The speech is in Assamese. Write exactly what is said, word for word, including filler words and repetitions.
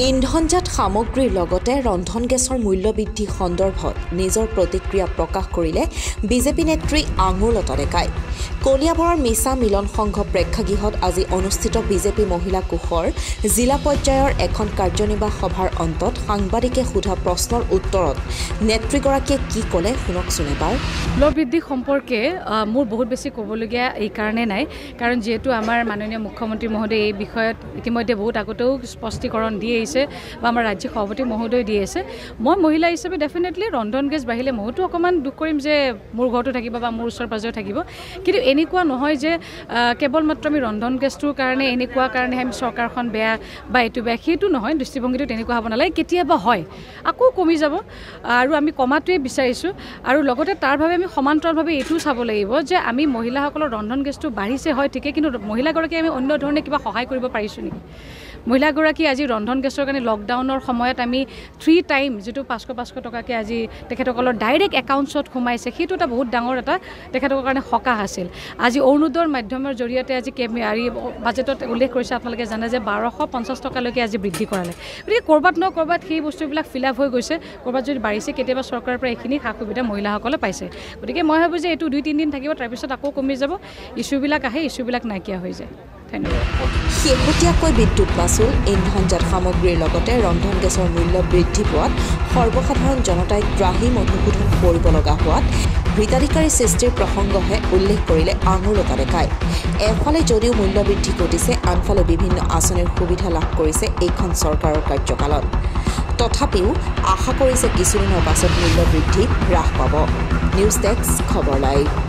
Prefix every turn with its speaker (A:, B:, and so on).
A: ইন্ধনজাত সামগ্ৰীৰ লগতে ৰন্ধন গেছৰ মূল্য বৃদ্ধি সন্দৰ্ভত নিজৰ প্ৰতিক্ৰিয়া প্ৰকাশ কৰিলে বিজেপি নেত্ৰী আঙুৰলতা ডেকাই। কলিয়াবৰৰ মিছা মিলন সংঘ প্ৰেক্ষাগৃহত আজি অনুষ্ঠিত বিজেপি মহিলা কোষৰ জিলা পৰ্যায়ৰ এখন কাৰ্যনিৰ্বাহ সভাৰ অন্তত সাংবাদিকে সোধা প্ৰশ্নৰ উত্তৰত নেত্ৰীগৰাকীয়ে কি ক'লে শুনকচোন এবাৰ।
B: মূল্য বৃদ্ধি সম্পৰ্কে মোৰ বহুত বেছি ক'বলগীয়া এই কাৰণে নাই, কাৰণ যিহেতু আমাৰ মাননীয় মুখ্যমন্ত্ৰী মহোদয় এই বিষয়ত ইতিমধ্যে বহুত আগতেও স্পষ্টীকৰণ দি আহিছে বা আমাৰ ৰাজ্যিক সভাপতি মহোদয় দি আছে। মই মহিলা হিচাপে ডেফিনেটলি ৰন্ধন গেছ বাঢ়িলে মইতো অকণমান দুখ কৰিম যে মোৰ ঘৰতো থাকিব বা মোৰ ওচৰ পাজৰেও থাকিব, কিন্তু এনেকুৱা নহয় যে কেৱল মাত্ৰ আমি ৰন্ধন গেছটোৰ কাৰণে এনেকুৱা কাৰণে আমি চৰকাৰখন বেয়া বা এইটো বেয়া, সেইটো নহয়। দৃষ্টিভংগীটো তেনেকুৱা হ'ব নালাগে। কেতিয়াবা হয় আকৌ কমি যাব আৰু আমি কমাটোৱে বিচাৰিছোঁ, আৰু লগতে তাৰ বাবে আমি সমান্তৰালভাৱে এইটোও চাব লাগিব যে আমি মহিলাসকলৰ ৰন্ধন গেছটো বাঢ়িছে হয় ঠিকেই, কিন্তু মহিলাগৰাকীয়ে আমি অন্য ধৰণে কিবা সহায় কৰিব পাৰিছোঁ নেকি? মহিলাগৰাকী আজি ৰন্ধন গেছৰ কাৰণে লকডাউনৰ সময়ত আমি থ্ৰী টাইম যিটো পাঁচশ পাঁচশ টকাকৈ আজি তেখেতসকলৰ ডাইৰেক্ট একাউণ্টছত সোমাইছে, সেইটো এটা বহুত ডাঙৰ এটা তেখেতসকলৰ কাৰণে সকাহ আছিল। আজি অৰুণোদয়ৰ মাধ্যমৰ জৰিয়তে আজি কে বাজেটত উল্লেখ কৰিছে, আপোনালোকে জানে যে বাৰশ পঞ্চাছ টকালৈকে আজি বৃদ্ধি কৰালে। গতিকে ক'ৰবাত ন ক'ৰবাত সেই বস্তুবিলাক ফিল আপ হৈ গৈছে, ক'ৰবাত যদি বাঢ়িছে কেতিয়াবা চৰকাৰৰ পৰা এইখিনি সা সুবিধা মহিলাসকলে পাইছে। গতিকে মই ভাবোঁ যে এইটো দুই তিনিদিন থাকিব, তাৰপিছত আকৌ কমি যাব, ইছ্যুবিলাক আহে, ইছ্যুবিলাক নাইকিয়া হৈ যায়।
A: শেহতীয়াকৈ বিদ্যুৎ মাচুল, ইন্ধনজাত সামগ্ৰীৰ লগতে ৰন্ধন গেছৰ মূল্য বৃদ্ধি পোৱাত সৰ্বসাধাৰণ জনতাই ত্ৰাহি মধুসূধন কৰিব লগা হোৱাত হিতাধিকাৰী সৃষ্টিৰ প্ৰসংগহে উল্লেখ কৰিলে আঙুৰলতা ডেকাই। এফালে যদিও মূল্য বৃদ্ধি ঘটিছে, আনফালে বিভিন্ন আঁচনিৰ সুবিধা লাভ কৰিছে এইখন চৰকাৰৰ কাৰ্যকালত। তথাপিও আশা কৰিছে কিছুদিনৰ পাছত মূল্য বৃদ্ধি হ্ৰাস পাব। নিউজ ডেস্ক খবৰ লাইভ।